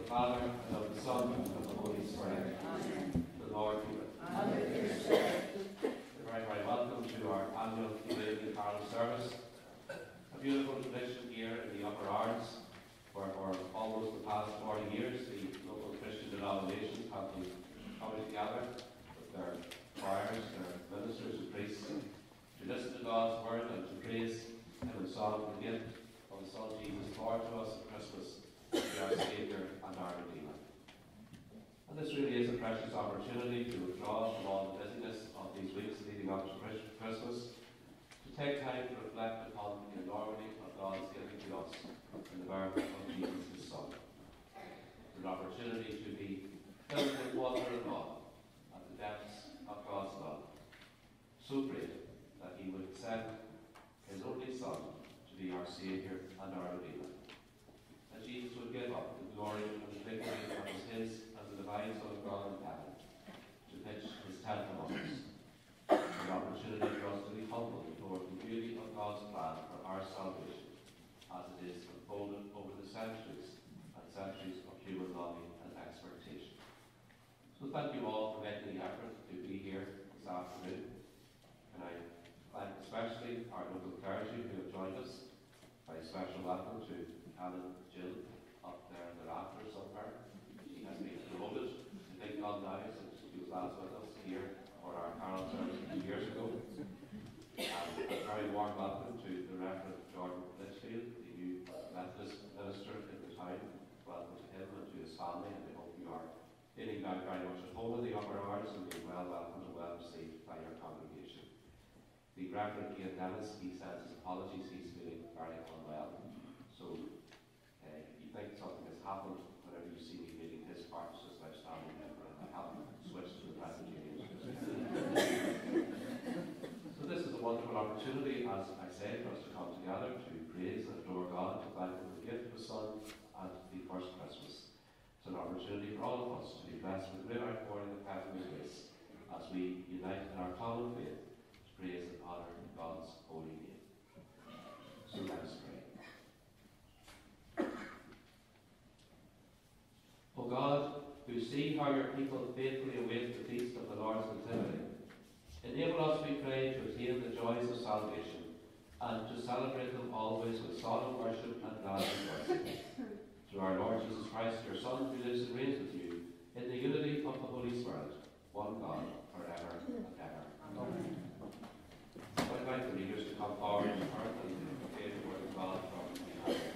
Father, and of the Son, and of the Holy Spirit. Amen. The Lord be with you. And with your spirit. Very, very welcome to our annual Candlelight Carol service. A beautiful tradition here in the Upper Ards, where for almost the past 40 years the local Christian denominations have been coming together with their choirs, their ministers and priests, to listen to God's word and to praise Him in song and gift of the Son Jesus born to us at Christmas, to be our Saviour and our Redeemer. And this really is a precious opportunity to withdraw from all the busyness of these weeks leading up to Christmas, to take time to reflect upon the enormity of God's giving to us in the birth of Jesus His Son. An opportunity to be filled with wonder and awe at the depths of God's love, so great that He would send His only Son to be our Saviour and our Redeemer. That Jesus would give up the glory and the victory that was His as the divine Son of God in heaven, to pitch His tent among us. An opportunity for us to be humble before the beauty of God's plan for our salvation, as it is unfolded over the centuries and centuries of human longing and expectation. So thank you all for making the effort to be here this afternoon. And I thank especially our local clergy who have joined us. Very special welcome to Helen Jill up there in the rafters somewhere. She has been promoted to Big God now since she was last with us here for our Carol service 2 years ago. And a very warm welcome to the Reverend Jordan Litchfield, the new Methodist minister in the town. Welcome to him and to his family, and I hope you are feeling very, very much at home in the Upper Ards and being well welcomed and well received by your congregation. The Reverend Ian Dennis, he sends his apologies, he's feeling very unwell. So if you think something has happened, whenever you see me reading his part, it's just like standing there, I haven't switched to the Presbyterian. So this is a wonderful opportunity, as I say, for us to come together to praise and adore God, to thank Him for the gift of His Son and the first Christmas. It's an opportunity for all of us to be blessed with great outpouring of heavenly grace as we unite in our common faith to praise and honour God's holy name. So let us pray. O God, who see how your people faithfully await the feast of the Lord's Nativity, enable us, we pray, to attain the joys of salvation and to celebrate them always with solemn worship and glad rejoicing. Through our Lord Jesus Christ, your Son, who lives and reigns with you, in the unity of the Holy Spirit, one God, forever and ever. Amen. I would like the leaders to come forward and proclaim the word of God from the behind.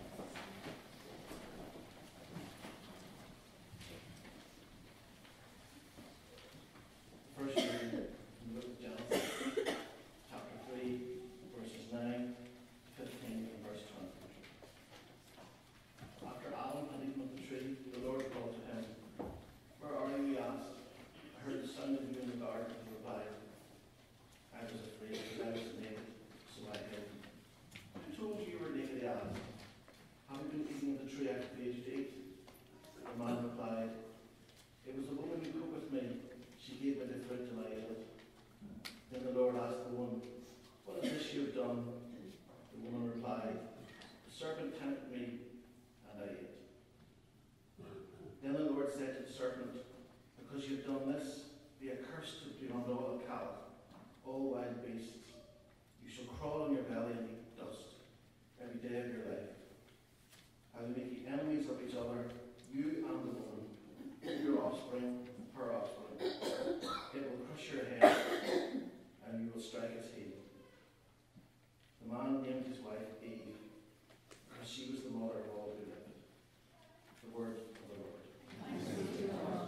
First reading from the book of Genesis, chapter 3, verses 9 to 15 and verse 20. After Adam had eaten of the tree, the Lord called to him. Where are you, he asked. I heard the sound of you in the garden, he replied. I was afraid because I was naked, so I hid. Who told you you were naked, he asked. Have you been eating of the tree I forbade you to eat? The man replied, it was the woman who cooked with me. She gave me the fruit and I ate it. Then the Lord asked the woman, what is this you have done? The woman replied, the serpent tempted me, and I ate. Then the Lord said to the serpent, because you have done this, be accursed beyond all cattle, all wild beasts. You shall crawl on your belly and eat dust every day of your life. I will make you enemies of each other, you and the woman, your offspring, her offspring. It will crush your head, and you will strike its heel. The man named his wife Eve, because she was the mother of all who lived. The word of the Lord. Thanks be to God.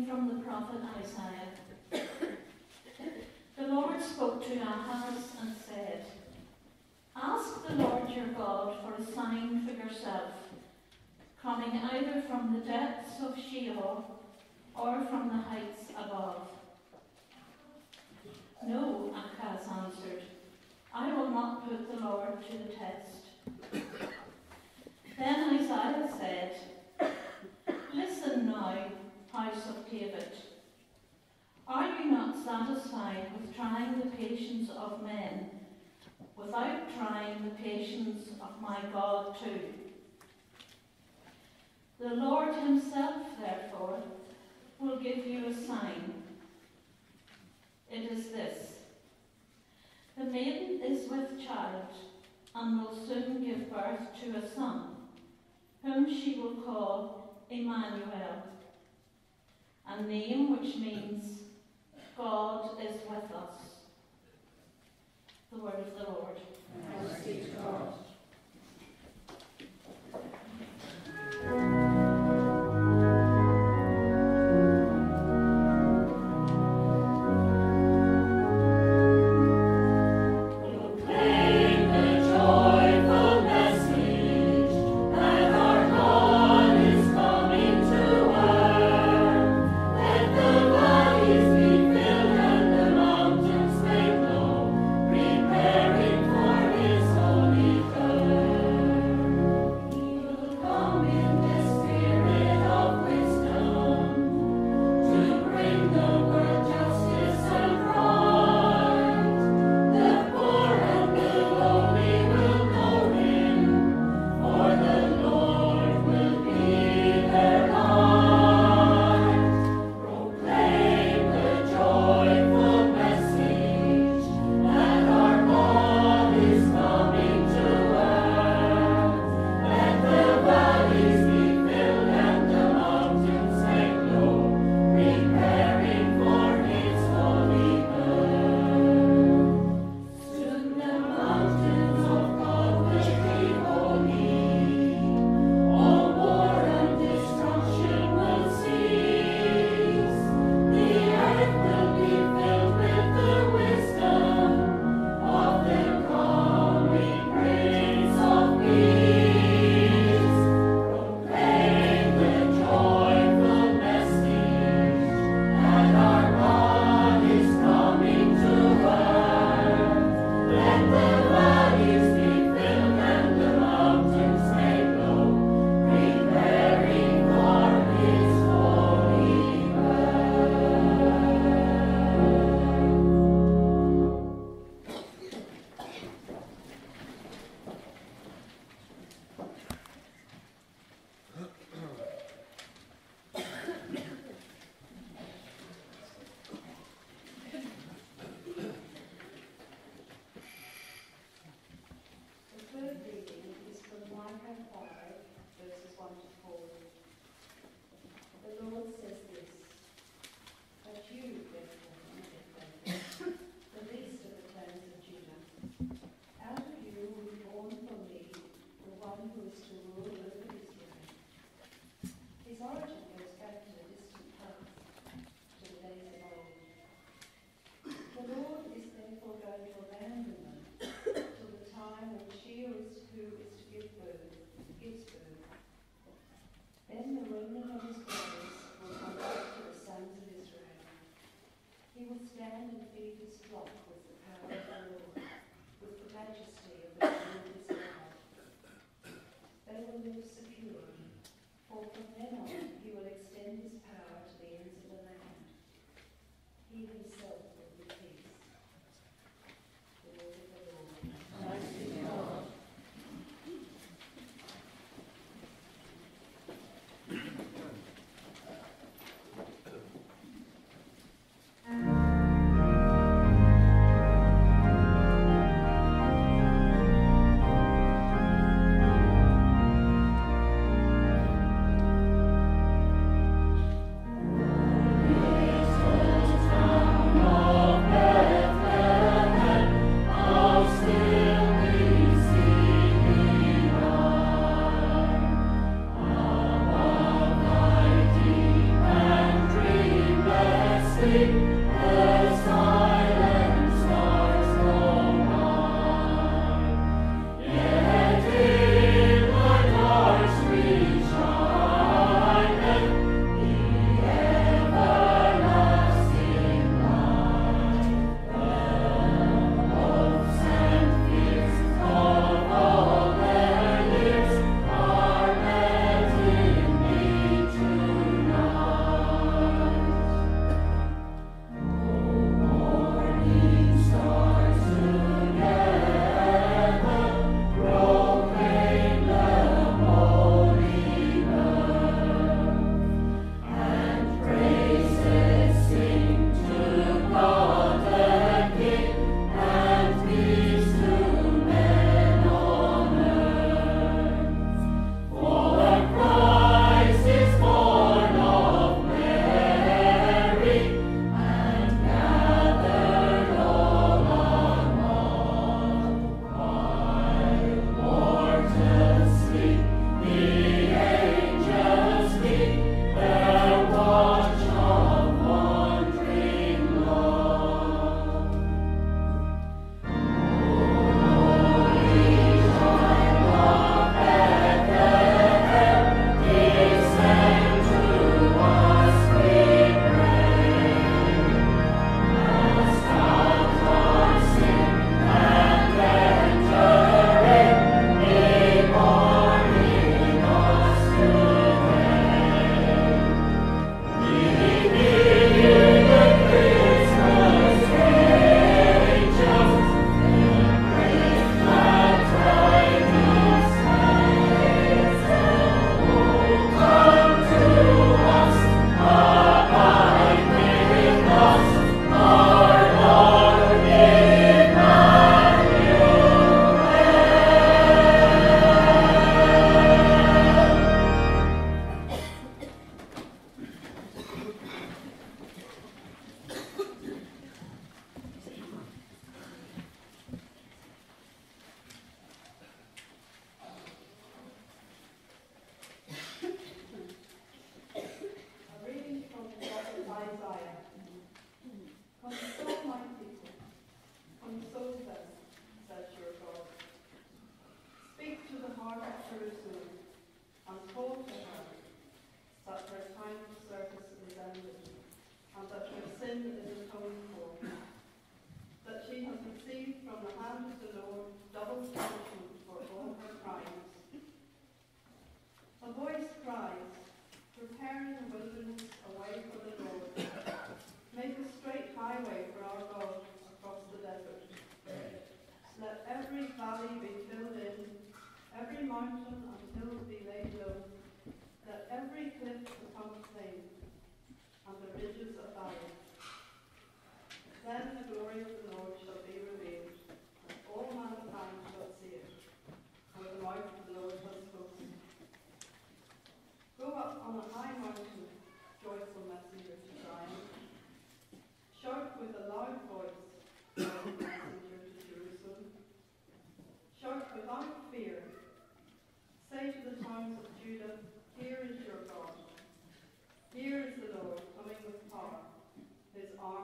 from the prophet Isaiah. The Lord spoke to Ahaz and said, "Ask the Lord your God for a sign for yourself, coming either from the depths of Sheol or from the heights above." "No," Ahaz answered, "I will not put the Lord to the test." Then Isaiah said, "Listen now, house of David. Are you not satisfied with trying the patience of men, without trying the patience of my God too? The Lord himself, therefore, will give you a sign. It is this: the maiden is with child and will soon give birth to a son, whom she will call Emmanuel, a name which means God is with us." The word of the Lord. Thanks be to God. Preparing for his holy God.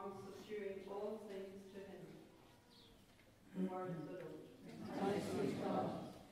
strong, subduing all things to him. The word of the Lord. Thanks be to God.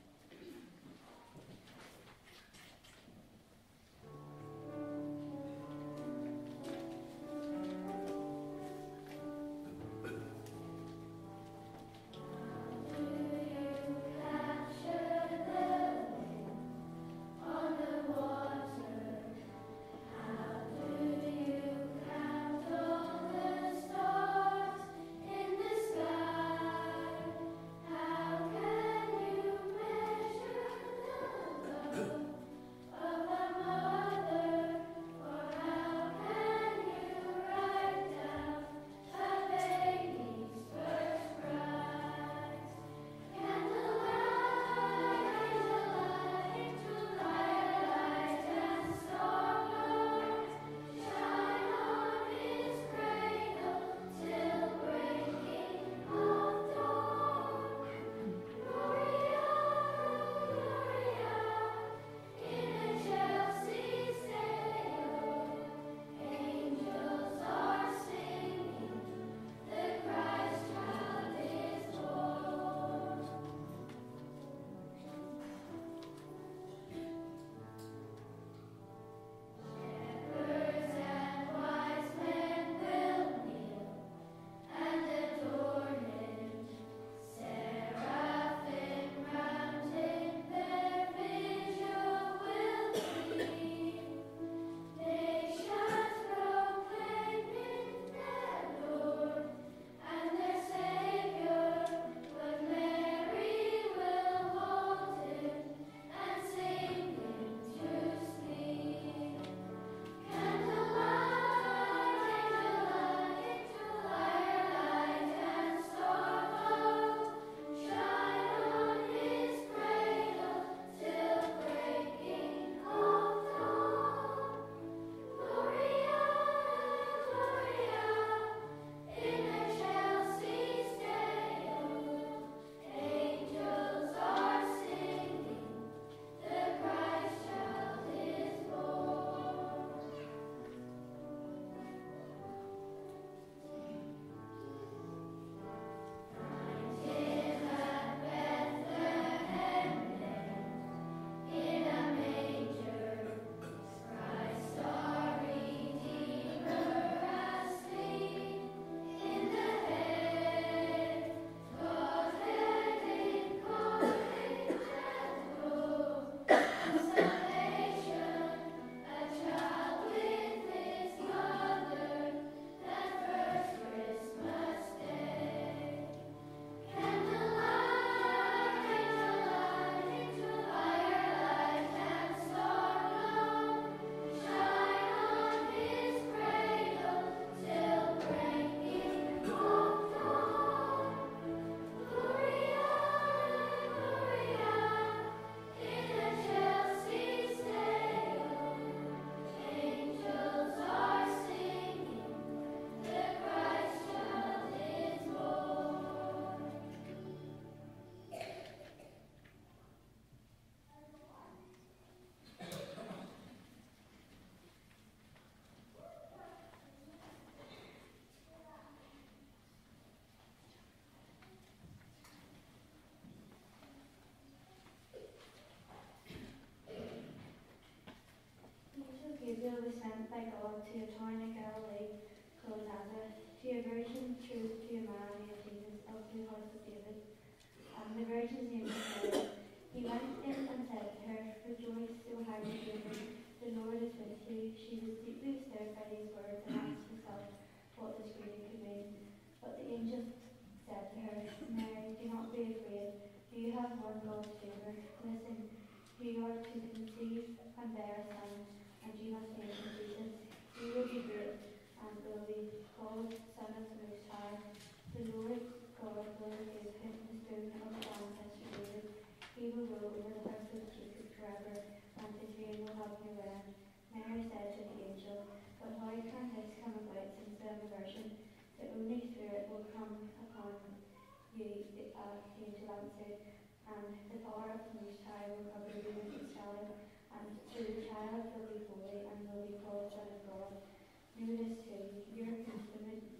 Gabriel was sent by God to a town in Galilee called Nazareth, to a virgin betrothed to a man named Jesus of the house of David. And the virgin's name was Mary. He went in and said to her, "Rejoice, O highly favored, the Lord is with you." She was deeply stirred by these words and asked herself what this greeting could mean. But the angel said to her, "Mary, do not be afraid. You have won God's favour. Listen, you are to conceive and bear a son, and you must name him Jesus. He will be great and will be called Son of the Most High. The Lord God will give him the throne of his ancestor David. He will rule over the house of Jacob forever, and his reign will have no end." Mary said to the angel, "But how can this come about, since I am a virgin? The Holy Spirit will come upon you," the angel answered, "and the power of the Most High will cover you with its shadow, and so the child will be holy and will be called Son of God. Know this too, your kinswoman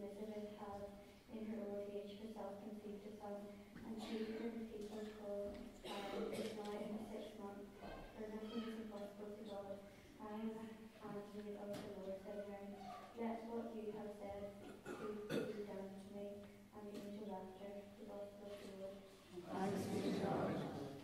Elizabeth had in her old age herself conceived a son, and she whom the people call is now in the 6th month, for nothing is impossible to God. I am the handmaid of the Lord, said Mary. Let what you have said be done to me. And the angel left her. The gospel of the Lord. Thanks be to God.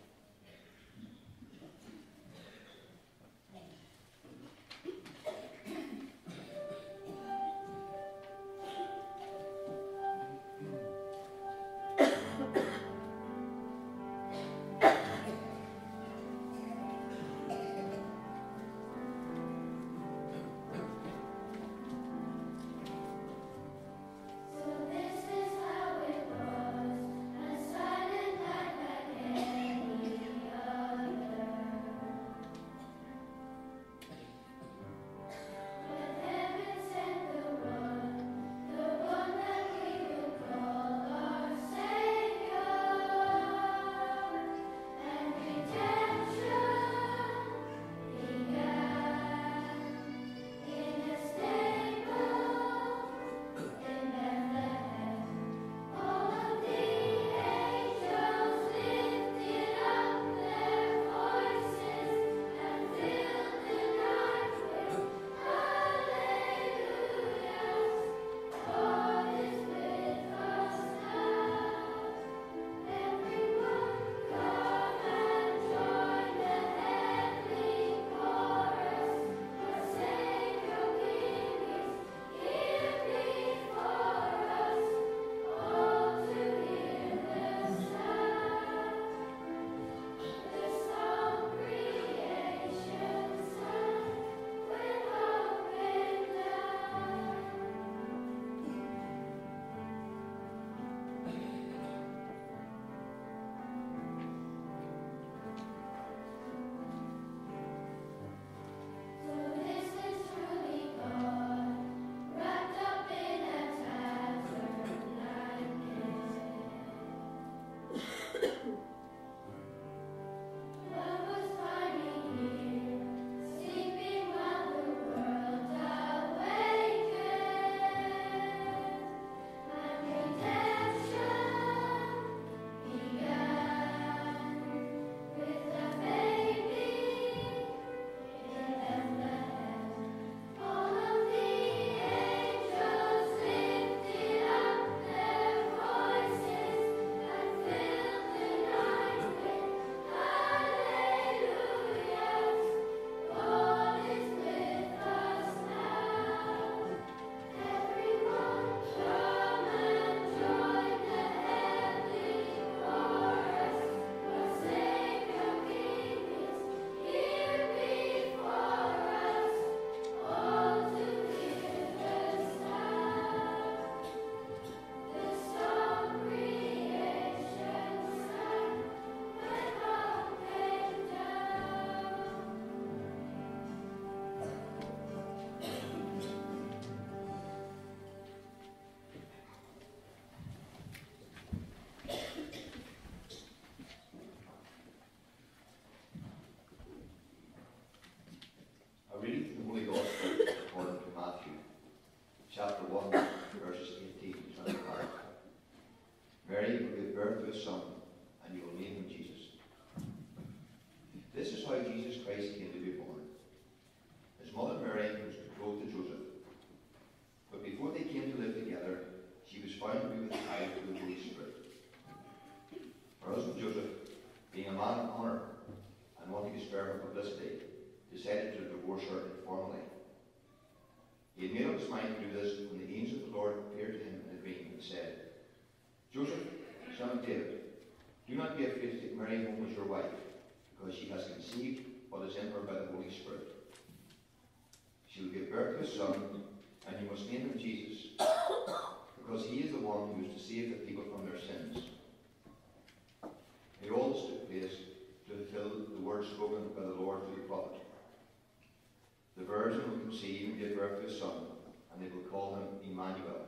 conceive and give birth to a son, and they will call him Emmanuel,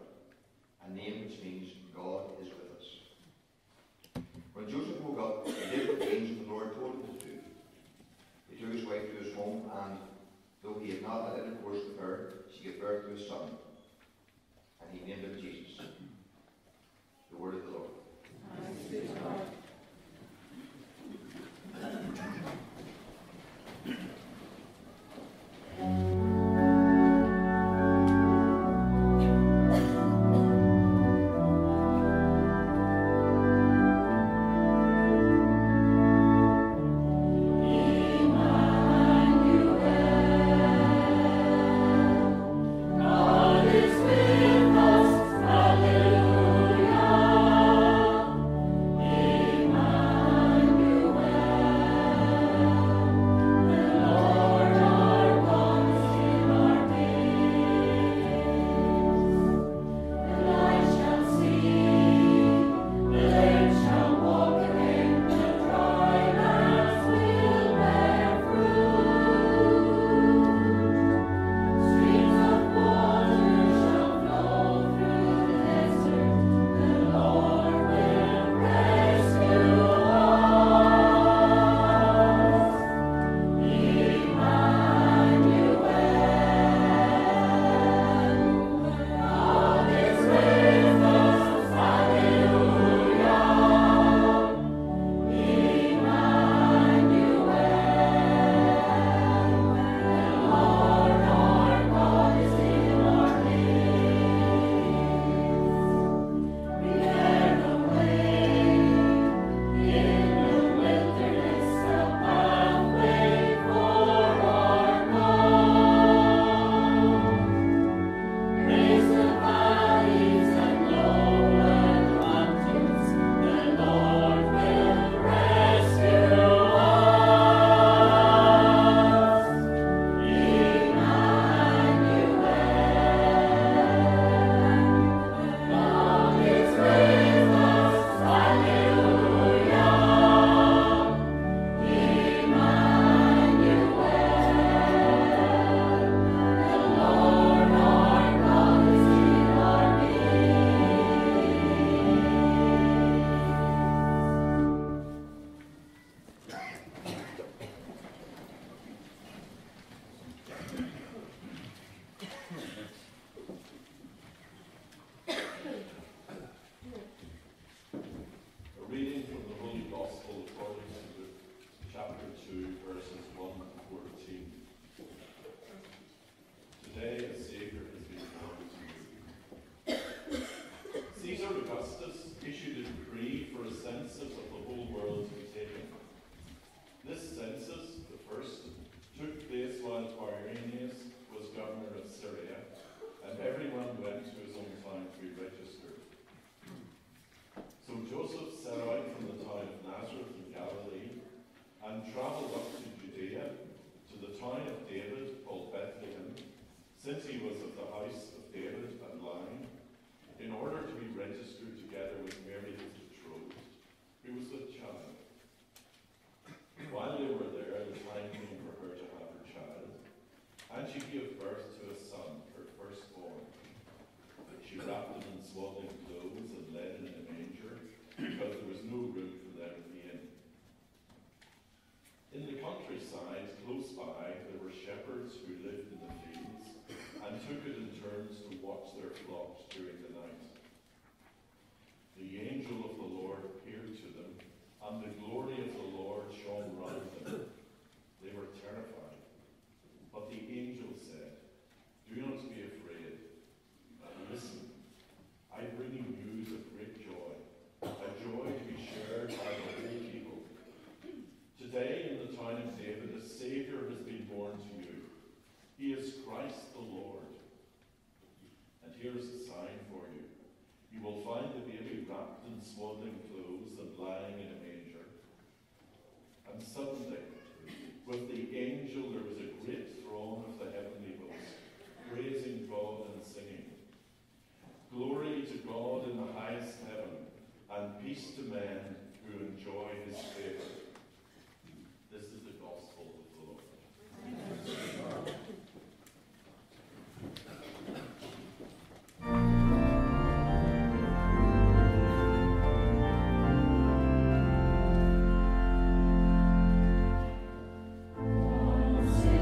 a name which means God is with us. When Joseph woke up, he did what the angel of the Lord told him to do. He took his wife to his home, and though he had not had intercourse with her, she gave birth to a son. and he named him Jesus. The word of the Lord. Thanks be to God. Travelled up to Judea, to the town of David called Bethlehem, since he was of the house of David and line, in order to be registered together with Mary his betrothed, who was with child. While they were there, the time came for her to have her child, and she gave birth to a son, her firstborn. She wrapped him in swaddling clothes and laid him in a manger, because there was no room for them in the inn. In the countryside, close by, there were shepherds who lived in the fields and took it in turns to watch their flocks during the night. The angel of the Lord appeared to them, and the glory of the Lord shone round them. They were terrified. But the angel said, "Do not be afraid. Listen, I bring you news of great joy, a joy to be shared by the whole people. Today in the town of David, a Savior has been born to you. He is Christ the Lord. And here is a sign for you. You will find the baby wrapped in swaddling clothes and lying in a manger." And suddenly, with the angel, there was a great throng of the heavenly host, praising God and singing, "Glory to God in the highest heaven, and peace to men who enjoy his favor." This is the gospel of the Lord. Sing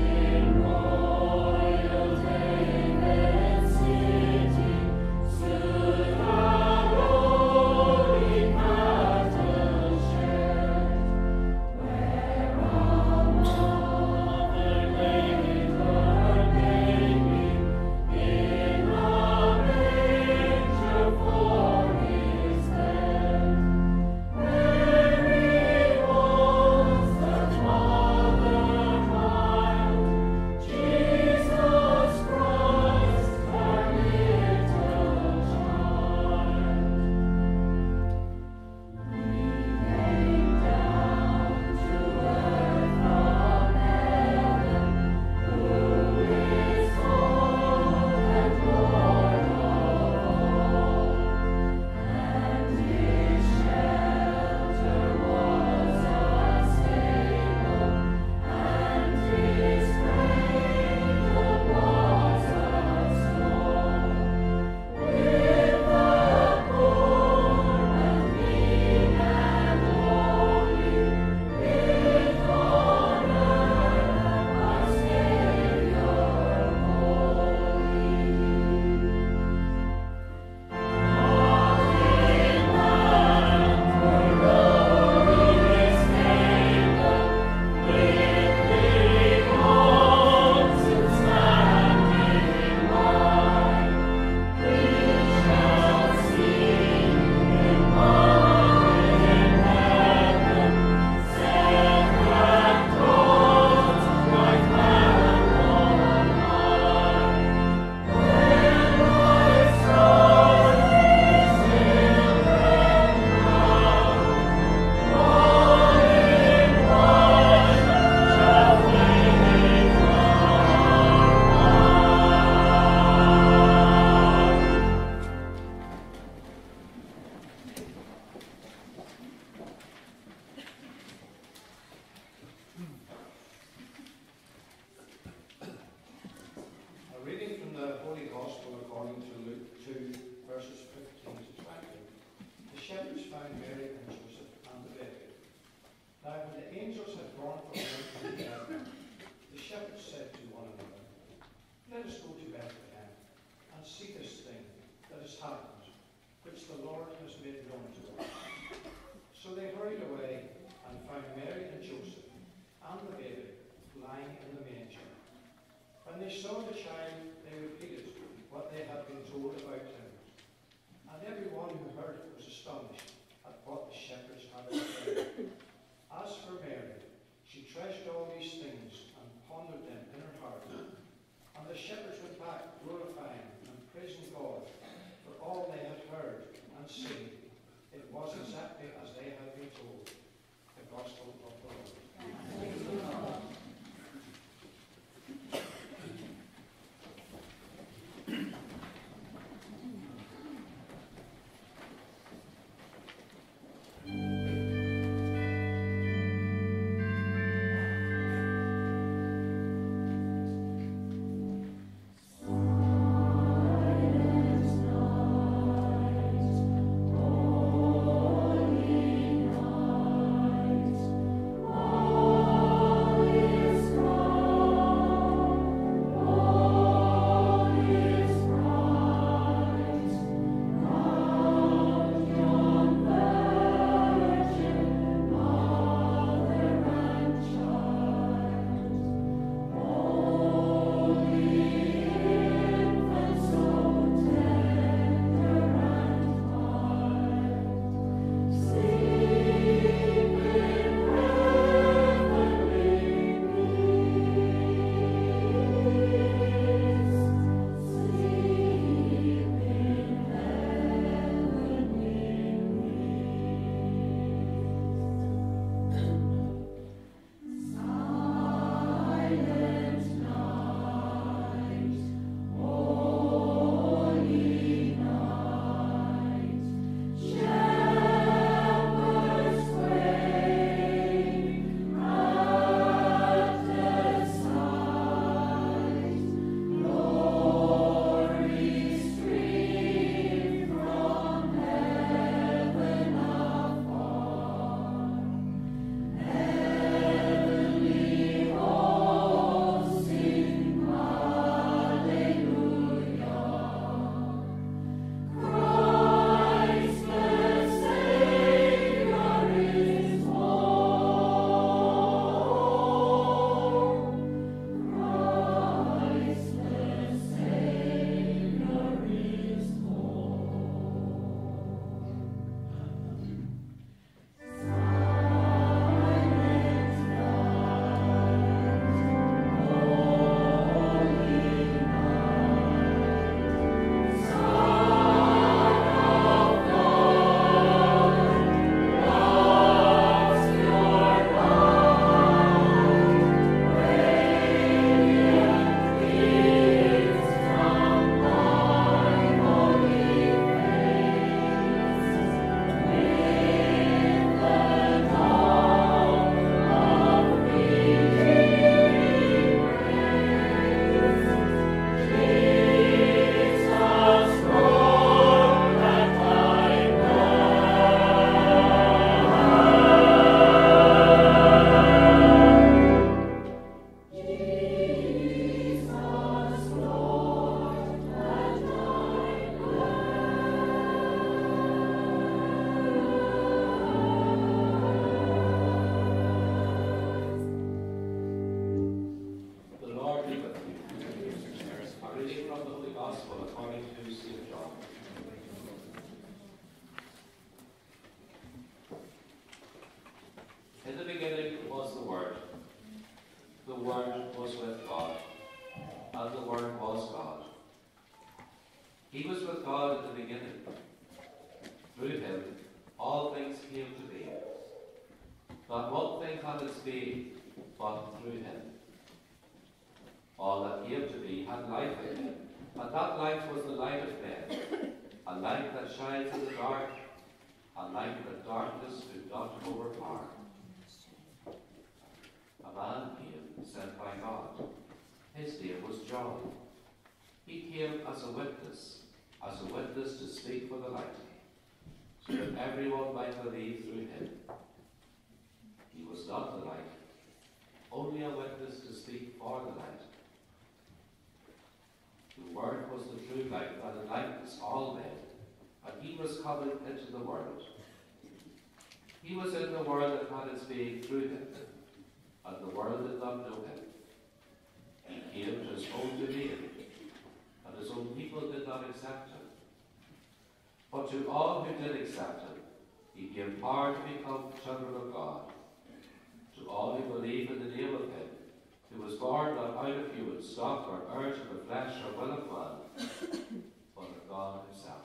found Mary and Joseph and the baby. Now when the angels had gone from them to Bethlehem, the shepherds said to one another, "Let us go to Bethlehem and see this thing that has happened, which the Lord has made known to us." So they hurried away and found Mary and Joseph and the baby lying in the manger. When they saw the child, they repeated what they had been told about him. And everyone who heard it was astonished at what the shepherds had said. As for Mary, she treasured all these things and pondered them in her heart. And the shepherds went back, glorifying and praising God for all they had heard and seen. It was exactly as they had been told. The Gospel of the Lord. Praise the Lord. He was with God at the beginning. Through him, all things came to be. Not one thing had its being, but through him. All that came to be had life in him, and that life was the light of men, a light that shines in the dark, a light that darkness could not overpower. A man came, sent by God. His name was John. He came as a witness to speak for the light, that everyone might believe through him. He was not the light, only a witness to speak for the light. The Word was the true light that enlightens all men, and he was coming into the world. He was in the world and had its being through him, and the world did not know him. He came to his own domain, and his own people did not accept him. But to all who did accept him, he gave power to become children of God. To all who believe in the name of him, who was born not out of human stock or urge of the flesh or will of man, but of God himself.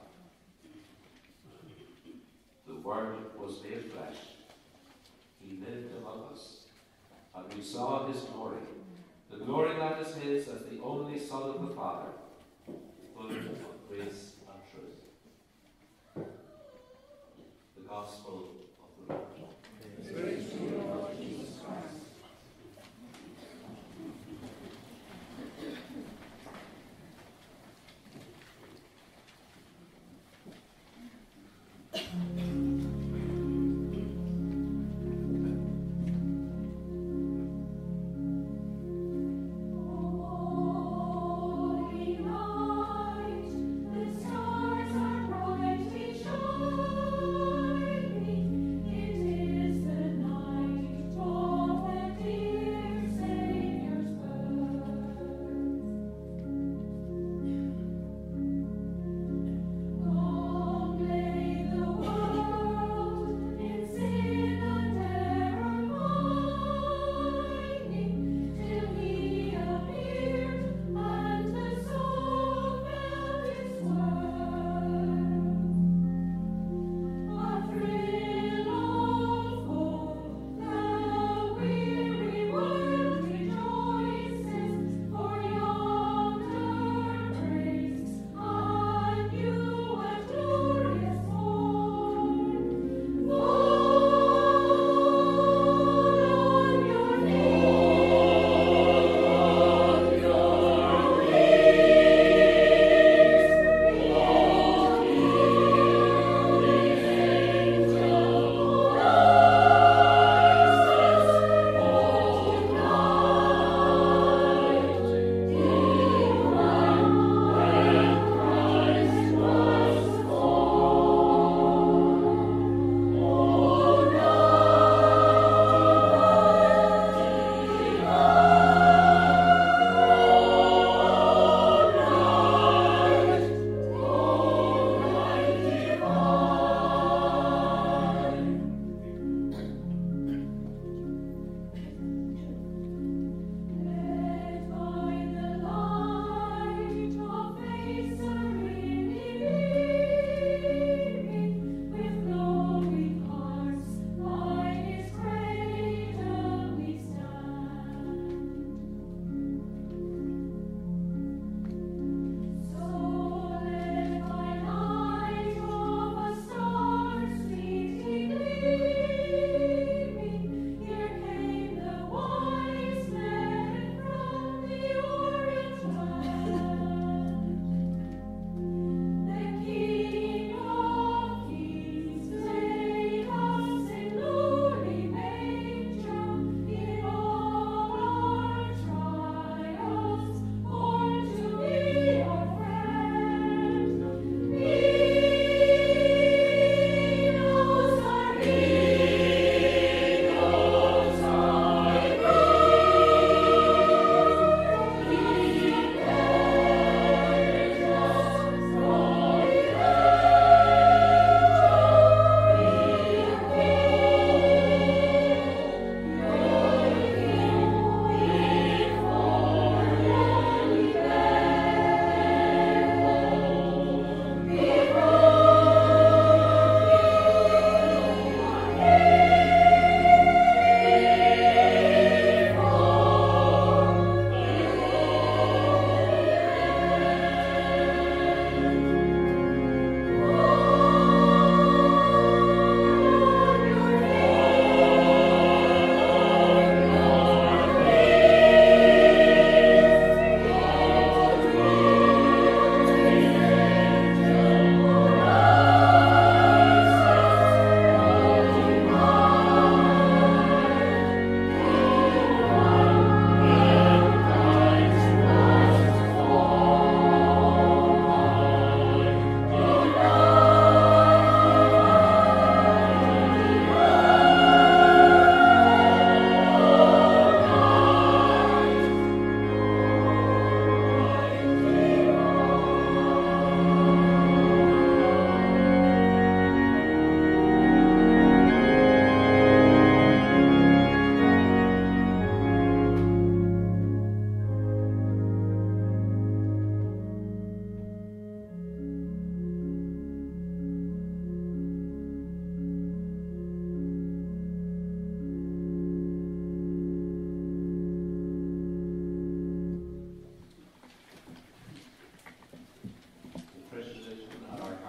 The Word was made flesh. He lived among us, and we saw his glory, the glory that is his as the only Son of the Father, full of grace and truth. The Gospel of the Lord. Praise to you, Lord Jesus Christ. Holy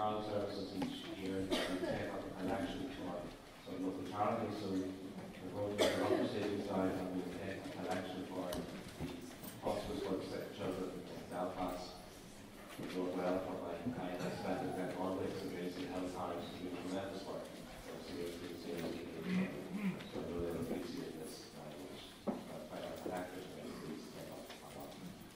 carol services each year, we take up an election for some local charities. So we're going to the other cities now, and we take an election for the hospice for the sick children in Belfast. We're doing well for my kind of spent in that always and raising health cards to do tremendous work. So seriously, so I know they'll appreciate this very much. By our collectors, please take up a lot.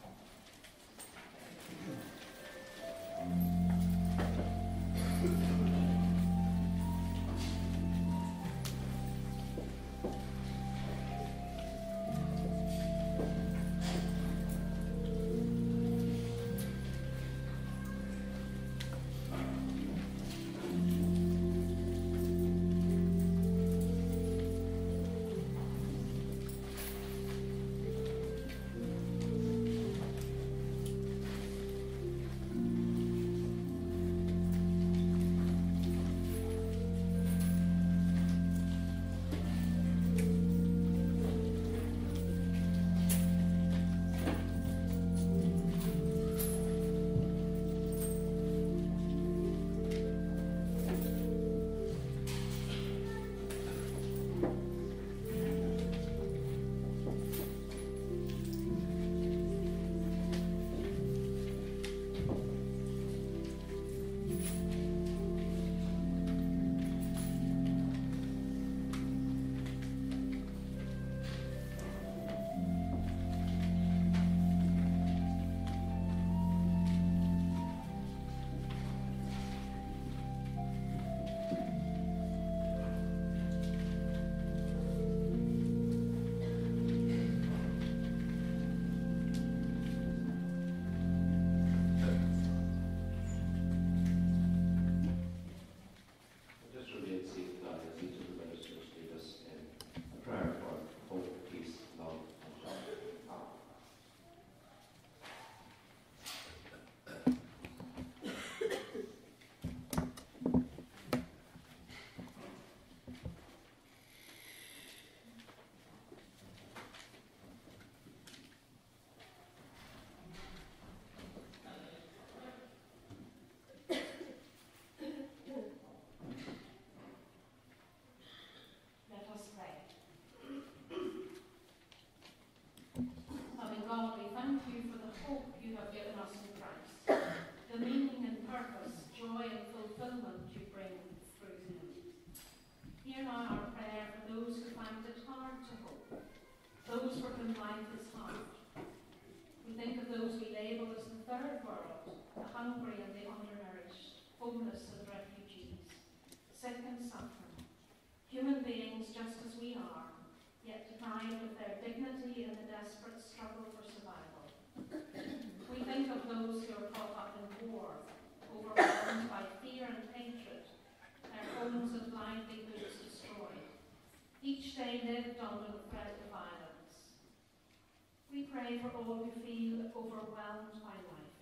God, we thank you for the hope you have given us in Christ, the meaning and purpose, joy and fulfillment you bring through him. Hear now our prayer for those who find it hard to hope, those for whom life is hard. We think of those we label as the third world, the hungry and the undernourished, homeless and refugees, sick and suffering, human beings just as we are, yet deprived of their dignity in the desperate struggle for survival. We think of those who are caught up in war, overwhelmed by fear and hatred, their homes and livelihoods destroyed, each day lived under the threat of violence. We pray for all who feel overwhelmed by life,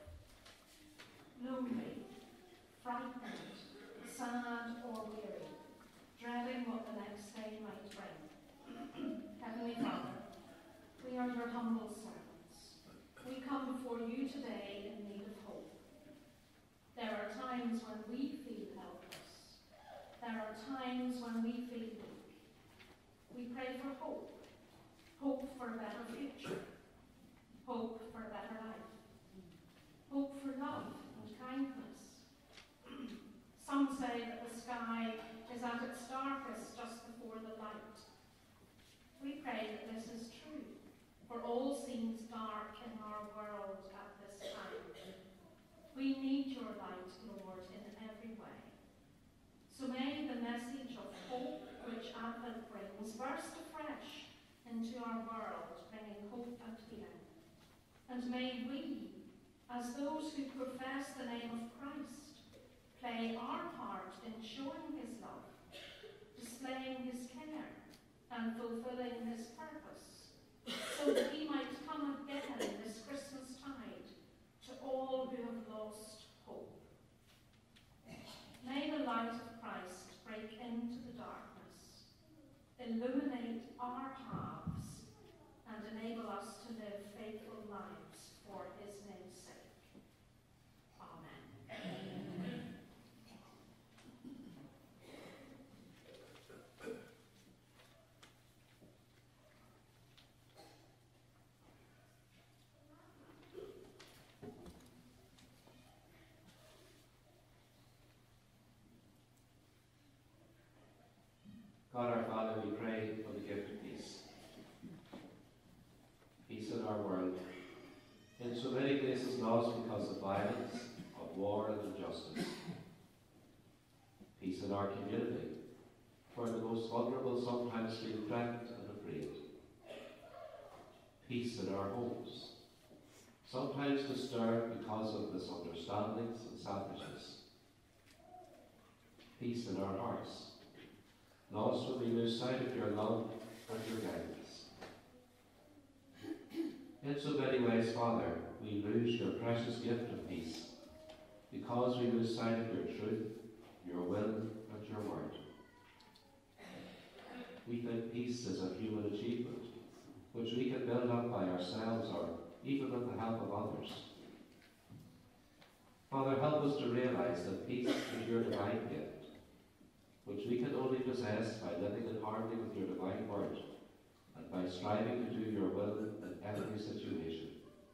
lonely, frightened, sad or weary, dreading what the next day might bring. Heavenly Father, we are your humble servants. We come before you today in need of hope. There are times when we feel helpless. There are times when we feel weak. We pray for hope. Hope for a better future. Hope for a better life. Hope for love and kindness. Some say that the sky is at its darkest just before the light. We pray that this is true, for all seems dark in our world at this time. We need your light, Lord, in every way. So may the message of hope which Advent brings burst afresh into our world, bringing hope and healing. And may we, as those who profess the name of Christ, play our part in showing his love, displaying his care, and fulfilling his purpose, so that he might come again this Christmas tide to all who have lost hope. May the light of Christ break into the darkness, illuminate our paths, and enable us to live faithful lives for his name's sake. Amen. God our Father, we pray for the gift of peace. Peace in our world. In so many places lost because of violence, of war and injustice. Peace in our community, where the most vulnerable sometimes feel threatened and afraid. Peace in our homes, sometimes disturbed because of misunderstandings and selfishness. Peace in our hearts, lost when we lose sight of your love and your guidance. In so many ways, Father, we lose your precious gift of peace because we lose sight of your truth, your will, and your word. We think peace is a human achievement, which we can build up by ourselves or even with the help of others. Father, help us to realize that peace is your divine gift, which we can only possess by living in harmony with your divine word and by striving to do your will in every situation.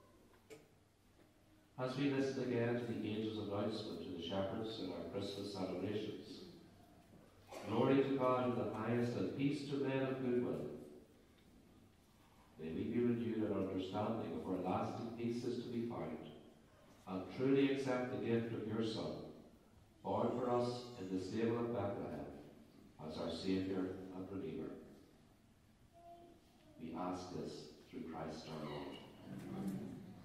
As we listen again to the angel's announcement to the shepherds in our Christmas celebrations, glory to God in the highest and peace to men of good will. May we be renewed in understanding of where lasting peace is to be found, and truly accept the gift of your Son, born for us in the stable of Bethlehem, as our Saviour and Redeemer. We ask this through Christ our Lord. Amen.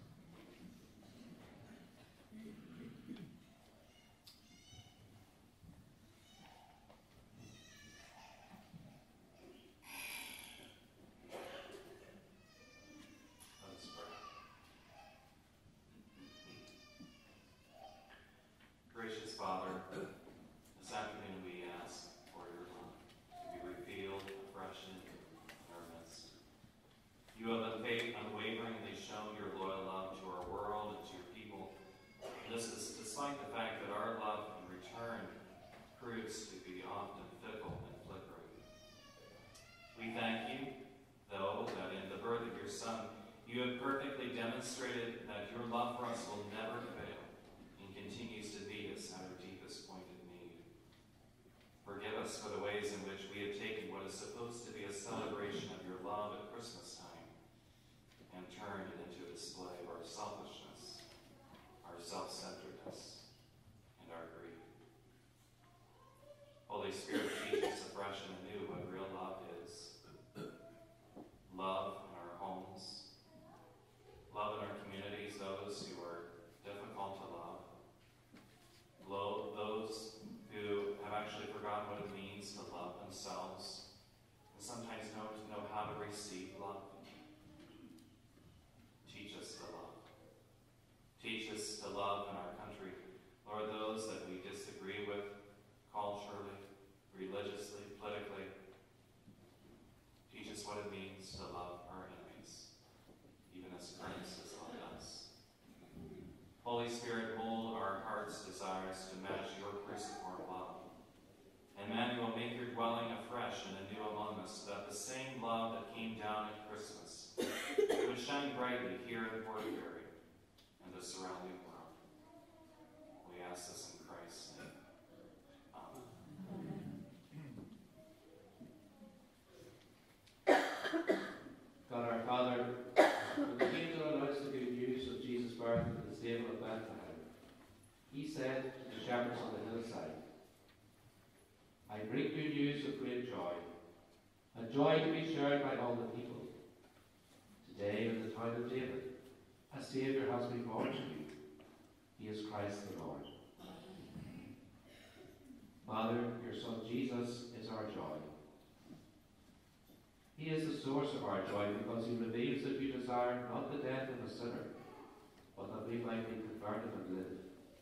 Gracious Father, this afternoon we ask for your love to be revealed afresh in our midst. You have unwaveringly shown your loyal love to our world and to your people. And this is despite the fact that our love in return proves to be often fickle and flickering. We thank you, though, that in the birth of your Son, you have perfectly demonstrated that your love for us will never fail and continues to meet us at our deepest point of need. Forgive us for the ways in which we have taken what is supposed to be a celebration of your love at Christmas time and turned it into a display of our selfishness, our self-centeredness, and our greed. Holy Spirit, teach us afresh and anew what real love is. Love in our homes, love in our communities, those who are difficult to love, those who have actually forgotten what it means to love themselves, and sometimes know how to receive love. Teach us to love. Teach us to love in our country. Lord, those that we disagree with culturally, religiously, politically. Teach us what it means to love our enemies, even as Christ has loved us. Holy Spirit, mold our hearts' desires to match your cruciform love. Emmanuel, make your dwelling afresh and anew among us, so that the same love that came down at Christmas would shine brightly here in Portaferry and the surrounding world. We ask this in Christ's name. Amen. God our Father, when the angel announced the good news of Jesus' birth in the stable of Bethlehem, he said to the shepherds on the hillside, I bring you news of great joy, a joy to be shared by all the people. Today in the town of David, a Saviour has been born to you. He is Christ the Lord. Father, your Son Jesus is our joy. He is the source of our joy because he reveals that you desire not the death of a sinner, but that we might be converted and live.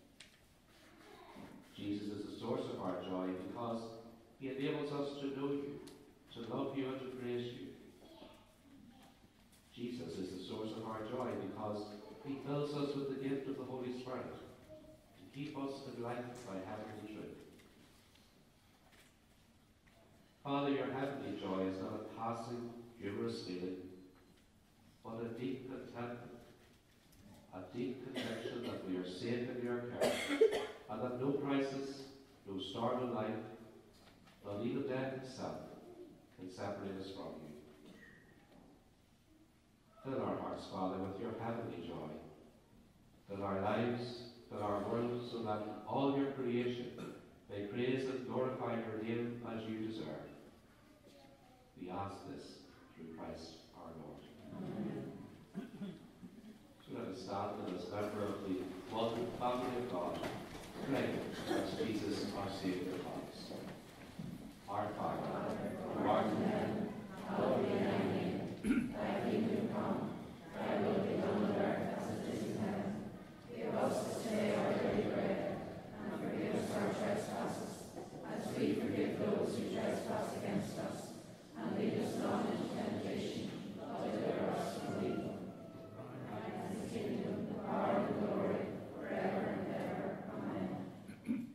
Jesus is the source of our joy because he enables us to know you, to love you and to praise you. Jesus is the source of our joy because he fills us with the gift of the Holy Spirit to keep us enlightened by heavenly truth. Father, your heavenly joy is not a passing, humorous feeling, but a deep contentment, a deep conviction that we are safe in your care, and that no crisis, no storm in life, not even death itself, can separate us from you. Fill our hearts, Father, with your heavenly joy. Fill our lives, fill our world, so that all your creation may praise and glorify your name as you deserve. We ask this through Christ our Lord. Amen. So let us stand and as member of the one family of God, pray as Jesus our Saviour loves. Our Father, who art in heaven, hallowed be thy name. Thy kingdom come, thy will be done on earth as it is in heaven. Give us this day our daily bread, and forgive us our trespasses, as we forgive those who trespass against us. And lead us not into temptation, but deliver us from evil. Thine is the kingdom, the power, and the glory, forever and ever. Amen.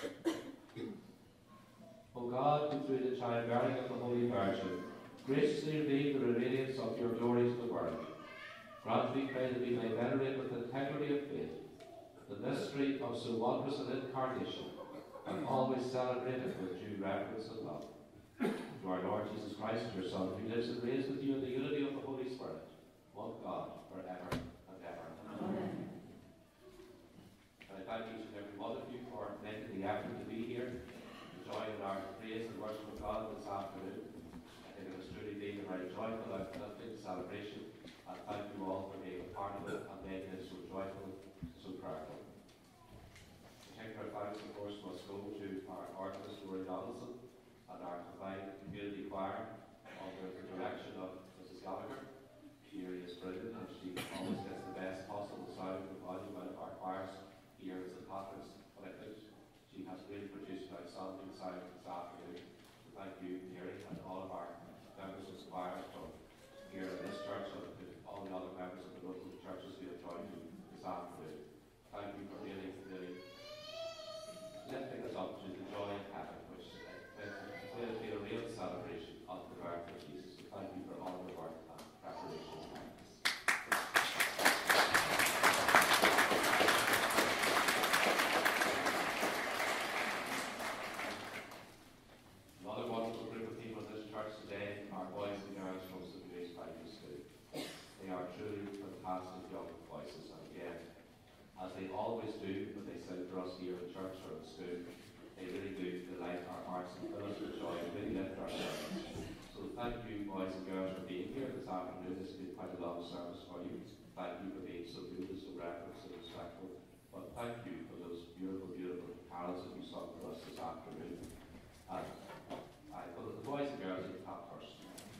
O God, who through the childbearing of the Holy Virgin graciously revealed the radiance of your glory to the world, grant, we pray, that we may venerate with integrity of faith the mystery of so wondrous an incarnation, and always celebrate it with due reverence and love. Through our Lord Jesus Christ, your Son, who lives and reigns with you in the unity of the Holy Spirit, one God, forever and ever. Amen. And I thank each and every one of you for making the effort to be here, to join in our praise and worship of God this afternoon. I think it has truly been a very joyful and uplifting celebration, and thank you all for being a part of it and making it so joyful, so prayerful. Particular thanks, of course, must go to our organist, Rory Donaldson, and our combined community choir under the direction of Mrs. Gallagher. She really is brilliant, and she always gets the best possible sound and volume out of our choirs here in St. Patrick's. But I think she has really produced an outstanding sound this afternoon. So thank you, Mary, and all of our members of the choir from here in this church, and to all the other members of the local churches we have joined you this afternoon. Thank you for really lifting us up to the joy of heaven, which will be a real celebration of the birth of Jesus. So thank you for all the work and preparation and practice. Another wonderful group of people in this church today are boys and girls from St. Mary's Primary School. They are truly fantastic young voices, and again, as they always do when they sing for us here in church or in school, they really do delight our hearts and fill us with joy and really lift our service. So thank you, boys and girls, for being here this afternoon. This has been quite a long service for you. Thank you for being so good, so reverent, so respectful. But thank you for those beautiful, beautiful carols that you sung for us this afternoon. And I put the boys and girls at the top first.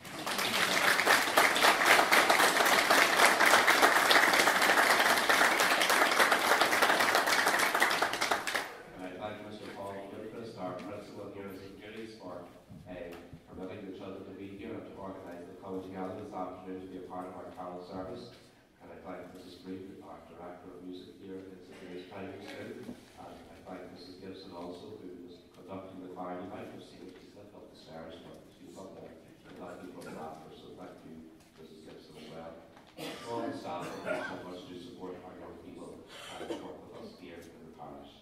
Our principal here in St. Mary's for permitting the children to be here and to organise the college together this afternoon to be a part of our carol service. And I thank Mrs. Breed, our director of music here in St. Mary's Primary School. And I thank Mrs. Gibson also, who was conducting the choir. You might have seen her, she slipped up the stairs, but she's up there and glad to come after. So thank you, Mrs. Gibson, as well. All the staff have so much to support our young people and work with us here in the parish.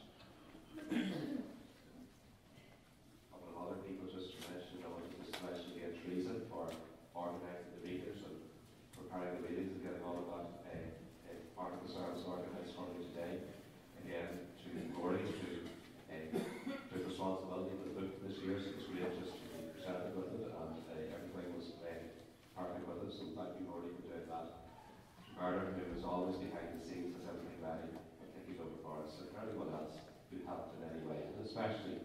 Other people just to mention, Teresa for organising the readers and preparing the readings and getting all of that part of the service organised for me today. Again, to Rory, who took responsibility for the book this year, so it was great just to be presented with it, and everything was perfect with it, so thank you, Rory, for doing that. Murder, who was always behind the scenes, has everything ready and taking over for us, and everyone else who helped in any way, and especially